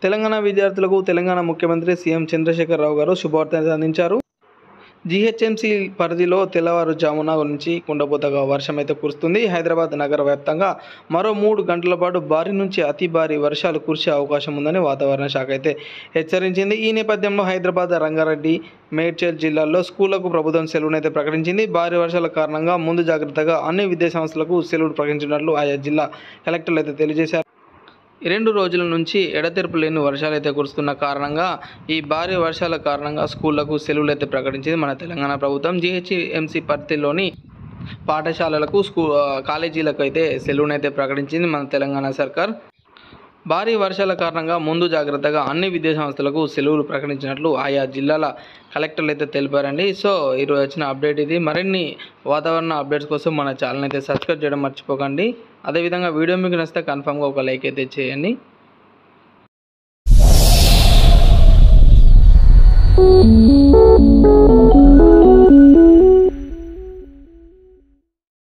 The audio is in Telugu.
తెలంగాణ విద్యార్థులకు తెలంగాణ ముఖ్యమంత్రి సీఎం చంద్రశేఖర్ రావు గారు శుభవార్త అందించారు. జీహెచ్ఎంసీ పరిధిలో తెల్లవారుజామున నుంచి కుండపోతగా వర్షం అయితే కురుస్తుంది. హైదరాబాద్ నగర వ్యాప్తంగా మరో 3 గంటల పాటు భారీ నుంచి అతి భారీ వర్షాలు కురిసే అవకాశం ఉందని వాతావరణ శాఖ అయితే హెచ్చరించింది. ఈ నేపథ్యంలో హైదరాబాద్, రంగారెడ్డి, మేడ్చల్ జిల్లాల్లో స్కూళ్లకు ప్రభుత్వం సెలవునైతే ప్రకటించింది. భారీ వర్షాల కారణంగా ముందు జాగ్రత్తగా అన్ని విద్యాసంస్థలకు సెలవులు ప్రకటించినట్లు ఆయా జిల్లా కలెక్టర్లు అయితే తెలియజేశారు. 2 రోజుల నుంచి ఎడతెరిపి లేని వర్షాలు అయితే కురుస్తున్న కారణంగా ఈ భారీ వర్షాల కారణంగా స్కూళ్లకు సెలవులు అయితే ప్రకటించింది మన తెలంగాణ ప్రభుత్వం. జీహెచ్ఎంసీ పరిధిలోని పాఠశాలలకు, కాలేజీలకు అయితే సెలవునైతే ప్రకటించింది మన తెలంగాణ సర్కార్. భారీ వర్షాల కారణంగా ముందు జాగ్రత్తగా అన్ని విద్యాసంస్థలకు సెలవులు ప్రకటించినట్లు ఆయా జిల్లాల కలెక్టర్లు అయితే తెలిపారండి. సో ఈరోజు వచ్చిన అప్డేట్ ఇది. మరిన్ని వాతావరణ అప్డేట్స్ కోసం మన ఛానల్ అయితే సబ్స్క్రైబ్ చేయడం మర్చిపోకండి. అదేవిధంగా వీడియో మీకు నచ్చితే కన్ఫామ్గా ఒక లైక్ అయితే చేయండి.